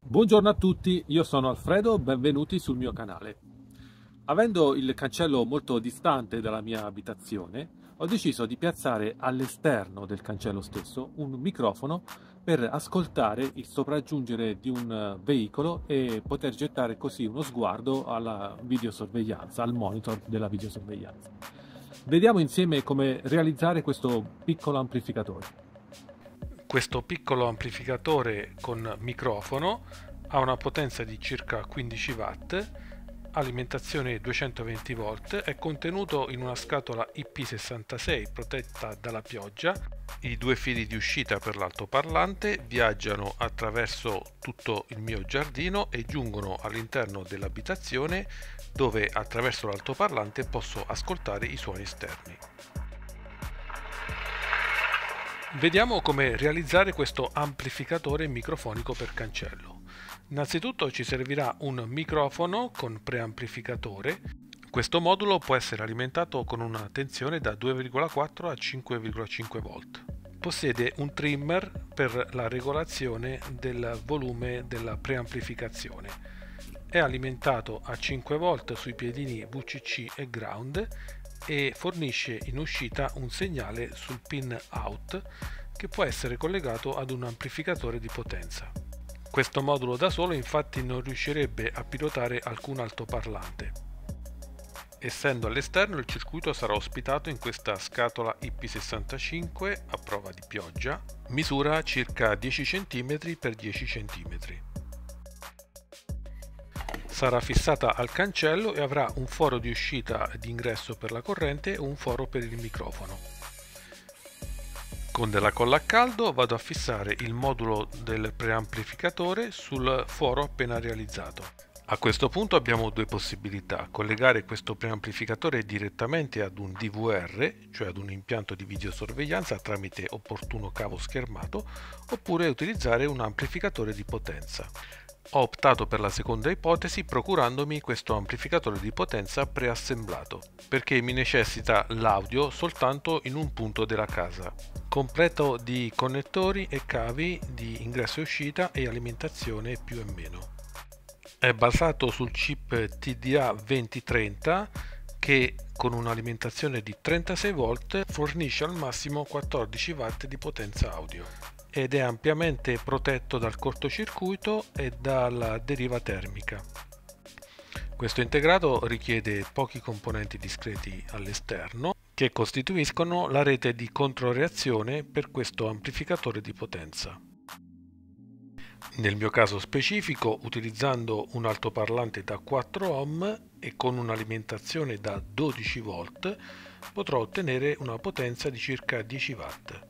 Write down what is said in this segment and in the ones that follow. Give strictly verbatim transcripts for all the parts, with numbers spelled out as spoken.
Buongiorno a tutti, io sono Alfredo, benvenuti sul mio canale. Avendo il cancello molto distante dalla mia abitazione, ho deciso di piazzare all'esterno del cancello stesso un microfono per ascoltare il sopraggiungere di un veicolo e poter gettare così uno sguardo alla videosorveglianza, al monitor della videosorveglianza. Vediamo insieme come realizzare questo piccolo amplificatore. Questo piccolo amplificatore con microfono ha una potenza di circa quindici watt, alimentazione duecentoventi volt, è contenuto in una scatola I P sessantasei protetta dalla pioggia. I due fili di uscita per l'altoparlante viaggiano attraverso tutto il mio giardino e giungono all'interno dell'abitazione, dove attraverso l'altoparlante posso ascoltare i suoni esterni. Vediamo come realizzare questo amplificatore microfonico per cancello. Innanzitutto ci servirà un microfono con preamplificatore. Questo modulo può essere alimentato con una tensione da due virgola quattro a cinque virgola cinque volt. Possiede un trimmer per la regolazione del volume della preamplificazione. È alimentato a cinque volt sui piedini V C C e ground e fornisce in uscita un segnale sul pin out che può essere collegato ad un amplificatore di potenza. Questo modulo da solo infatti non riuscirebbe a pilotare alcun altoparlante. Essendo all'esterno, il circuito sarà ospitato in questa scatola I P sessantacinque a prova di pioggia, misura circa dieci centimetri per dieci centimetri. Sarà fissata al cancello e avrà un foro di uscita ed ingresso per la corrente e un foro per il microfono. Con della colla a caldo vado a fissare il modulo del preamplificatore sul foro appena realizzato. A questo punto abbiamo due possibilità: collegare questo preamplificatore direttamente ad un D V R, cioè ad un impianto di videosorveglianza tramite opportuno cavo schermato, oppure utilizzare un amplificatore di potenza. Ho optato per la seconda ipotesi procurandomi questo amplificatore di potenza preassemblato, perché mi necessita l'audio soltanto in un punto della casa, completo di connettori e cavi di ingresso e uscita e alimentazione più e meno. È basato sul chip T D A venti trenta che con un'alimentazione di trentasei volt fornisce al massimo quattordici watt di potenza audio ed è ampiamente protetto dal cortocircuito e dalla deriva termica. Questo integrato richiede pochi componenti discreti all'esterno che costituiscono la rete di controreazione per questo amplificatore di potenza. Nel mio caso specifico, utilizzando un altoparlante da quattro ohm e con un'alimentazione da dodici volt, potrò ottenere una potenza di circa dieci watt.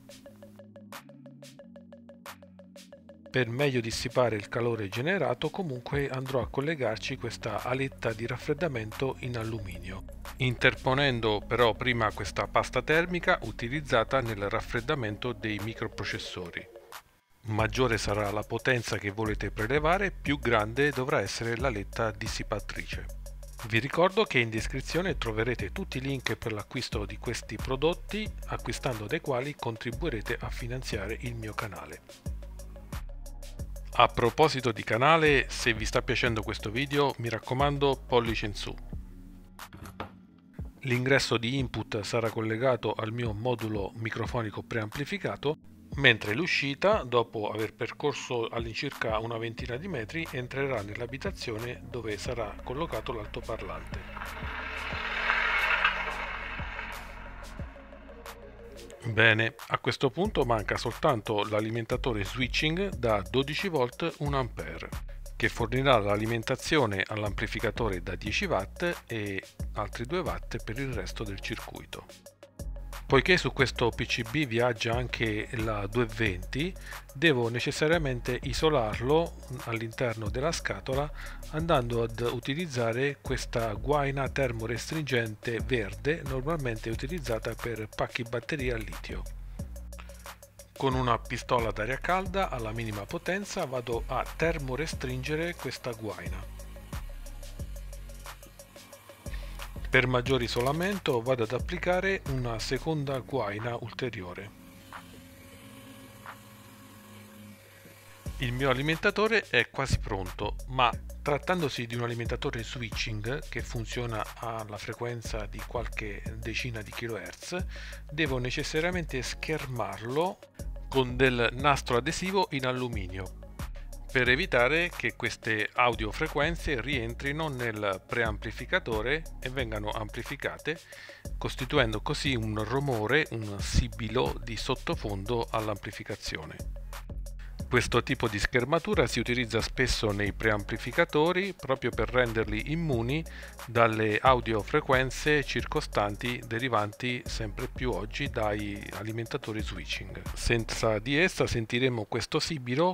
Per meglio dissipare il calore generato, comunque andrò a collegarci questa aletta di raffreddamento in alluminio, interponendo però prima questa pasta termica utilizzata nel raffreddamento dei microprocessori. Maggiore sarà la potenza che volete prelevare, più grande dovrà essere l'aletta dissipatrice. Vi ricordo che in descrizione troverete tutti i link per l'acquisto di questi prodotti, acquistando dai quali contribuirete a finanziare il mio canale. A proposito di canale, se vi sta piacendo questo video, mi raccomando, pollice in su. L'ingresso di input sarà collegato al mio modulo microfonico preamplificato, mentre l'uscita, dopo aver percorso all'incirca una ventina di metri, entrerà nell'abitazione dove sarà collocato l'altoparlante. Bene, a questo punto manca soltanto l'alimentatore switching da dodici volt un ampere, che fornirà l'alimentazione all'amplificatore da dieci watt e altri due watt per il resto del circuito. Poiché su questo P C B viaggia anche la duecentoventi, devo necessariamente isolarlo all'interno della scatola andando ad utilizzare questa guaina termorestringente verde normalmente utilizzata per pacchi batteria a litio. Con una pistola d'aria calda alla minima potenza vado a termorestringere questa guaina. Per maggior isolamento vado ad applicare una seconda guaina ulteriore. Il mio alimentatore è quasi pronto, ma trattandosi di un alimentatore switching che funziona alla frequenza di qualche decina di kilohertz, devo necessariamente schermarlo con del nastro adesivo in alluminio per evitare che queste audiofrequenze rientrino nel preamplificatore e vengano amplificate, costituendo così un rumore, un sibilo di sottofondo all'amplificazione. Questo tipo di schermatura si utilizza spesso nei preamplificatori proprio per renderli immuni dalle audiofrequenze circostanti derivanti sempre più oggi dai alimentatori switching. Senza di essa sentiremo questo sibilo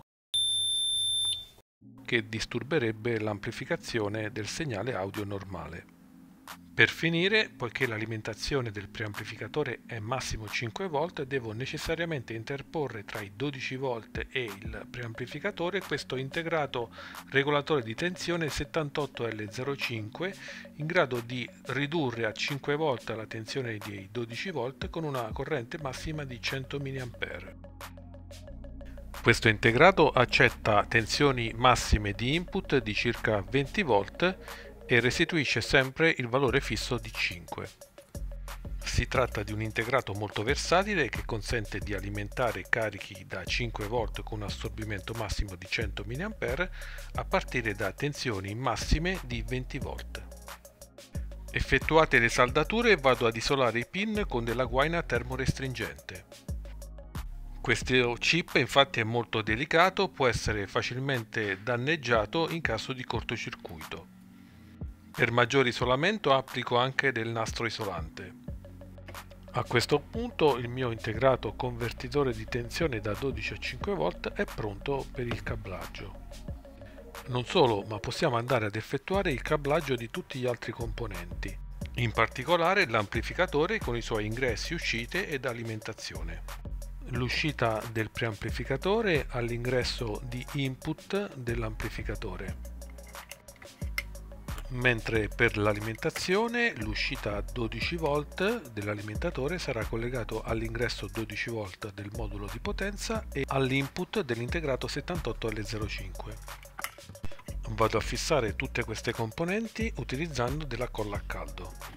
che disturberebbe l'amplificazione del segnale audio normale. Per finire, poiché l'alimentazione del preamplificatore è massimo cinque volt, devo necessariamente interporre tra i dodici volt e il preamplificatore questo integrato regolatore di tensione settantotto L zero cinque in grado di ridurre a cinque volt la tensione dei dodici volt con una corrente massima di cento milliampere. Questo integrato accetta tensioni massime di input di circa venti volt e restituisce sempre il valore fisso di cinque. Si tratta di un integrato molto versatile che consente di alimentare carichi da cinque volt con un assorbimento massimo di cento milliampere a partire da tensioni massime di venti volt. Effettuate le saldature, vado ad isolare i pin con della guaina termorestringente. Questo chip infatti è molto delicato, può essere facilmente danneggiato in caso di cortocircuito. Per maggior isolamento applico anche del nastro isolante. A questo punto il mio integrato convertitore di tensione da dodici a cinque volt è pronto per il cablaggio. Non solo, ma possiamo andare ad effettuare il cablaggio di tutti gli altri componenti, in particolare l'amplificatore con i suoi ingressi, uscite ed alimentazione. L'uscita del preamplificatore all'ingresso di input dell'amplificatore, mentre per l'alimentazione l'uscita a dodici volt dell'alimentatore sarà collegato all'ingresso dodici volt del modulo di potenza e all'input dell'integrato settantotto L zero cinque. Vado a fissare tutte queste componenti utilizzando della colla a caldo.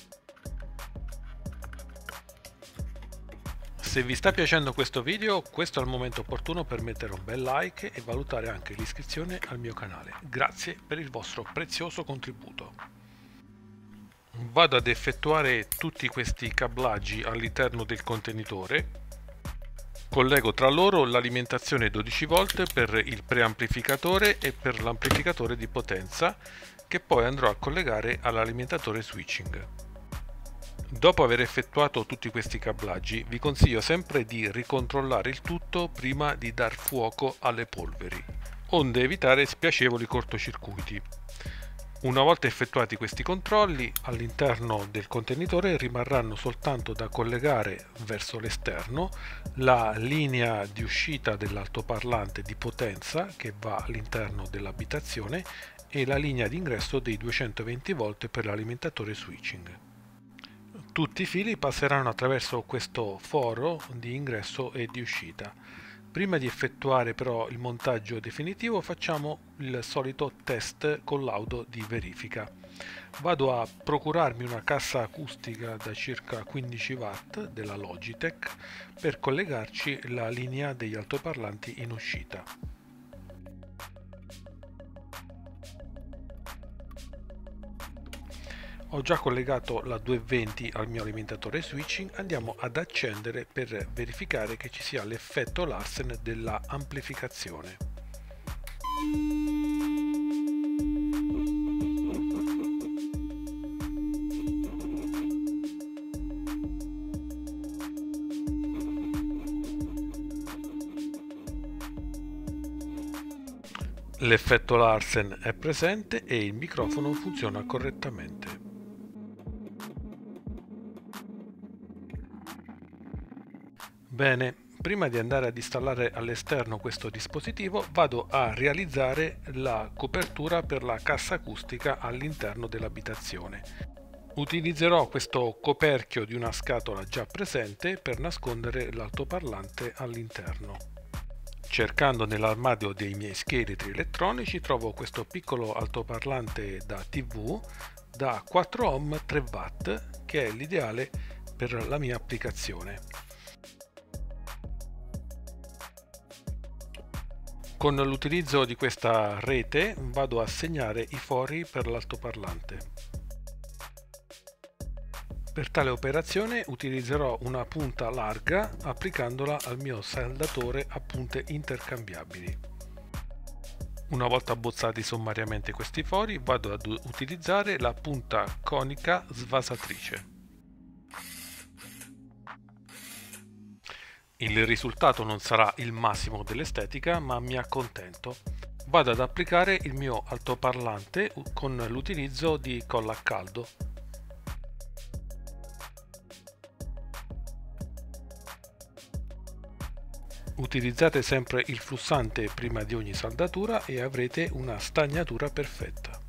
Se vi sta piacendo questo video, questo è il momento opportuno per mettere un bel like e valutare anche l'iscrizione al mio canale. Grazie per il vostro prezioso contributo. Vado ad effettuare tutti questi cablaggi all'interno del contenitore. Collego tra loro l'alimentazione dodici volt per il preamplificatore e per l'amplificatore di potenza, che poi andrò a collegare all'alimentatore switching. Dopo aver effettuato tutti questi cablaggi, vi consiglio sempre di ricontrollare il tutto prima di dar fuoco alle polveri, onde evitare spiacevoli cortocircuiti. Una volta effettuati questi controlli, all'interno del contenitore rimarranno soltanto da collegare verso l'esterno la linea di uscita dell'altoparlante di potenza che va all'interno dell'abitazione e la linea di ingresso dei duecentoventi volt per l'alimentatore switching. Tutti i fili passeranno attraverso questo foro di ingresso e di uscita. Prima di effettuare però il montaggio definitivo facciamo il solito test con laudo di verifica. Vado a procurarmi una cassa acustica da circa quindici watt della Logitech per collegarci la linea degli altoparlanti in uscita. Ho già collegato la duecentoventi al mio alimentatore switching, andiamo ad accendere per verificare che ci sia l'effetto Larsen della amplificazione. L'effetto Larsen è presente e il microfono funziona correttamente. Bene, prima di andare ad installare all'esterno questo dispositivo vado a realizzare la copertura per la cassa acustica all'interno dell'abitazione. Utilizzerò questo coperchio di una scatola già presente per nascondere l'altoparlante all'interno. Cercando nell'armadio dei miei scheletri elettronici trovo questo piccolo altoparlante da tivù da quattro ohm tre watt, che è l'ideale per la mia applicazione. Con l'utilizzo di questa rete vado a segnare i fori per l'altoparlante. Per tale operazione utilizzerò una punta larga applicandola al mio saldatore a punte intercambiabili. Una volta abbozzati sommariamente questi fori, vado ad utilizzare la punta conica svasatrice. Il risultato non sarà il massimo dell'estetica, ma mi accontento. Vado ad applicare il mio altoparlante con l'utilizzo di colla a caldo. Utilizzate sempre il flussante prima di ogni saldatura e avrete una stagnatura perfetta.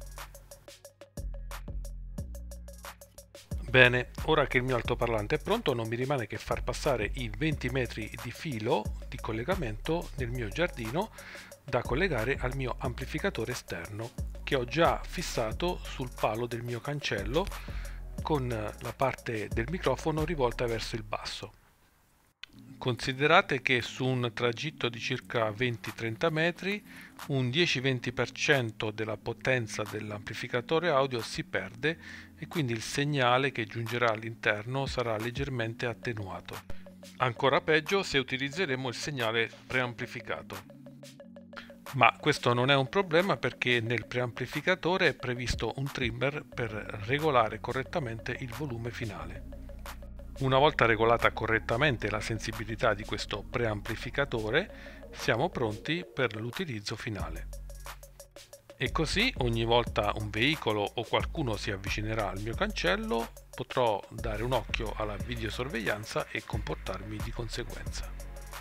Bene, ora che il mio altoparlante è pronto non mi rimane che far passare i venti metri di filo di collegamento nel mio giardino da collegare al mio amplificatore esterno, che ho già fissato sul palo del mio cancello con la parte del microfono rivolta verso il basso. Considerate che su un tragitto di circa venti trenta metri un dieci venti per cento della potenza dell'amplificatore audio si perde e quindi il segnale che giungerà all'interno sarà leggermente attenuato. Ancora peggio se utilizzeremo il segnale preamplificato. Ma questo non è un problema perché nel preamplificatore è previsto un trimmer per regolare correttamente il volume finale. Una volta regolata correttamente la sensibilità di questo preamplificatore, siamo pronti per l'utilizzo finale. E così ogni volta un veicolo o qualcuno si avvicinerà al mio cancello, potrò dare un occhio alla videosorveglianza e comportarmi di conseguenza.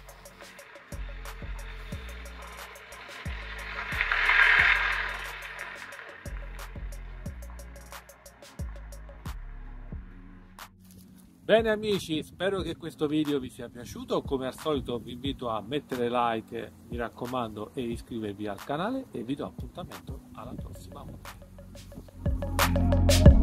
Bene amici, spero che questo video vi sia piaciuto. Come al solito vi invito a mettere like, mi raccomando, e iscrivervi al canale e vi do appuntamento alla prossima volta.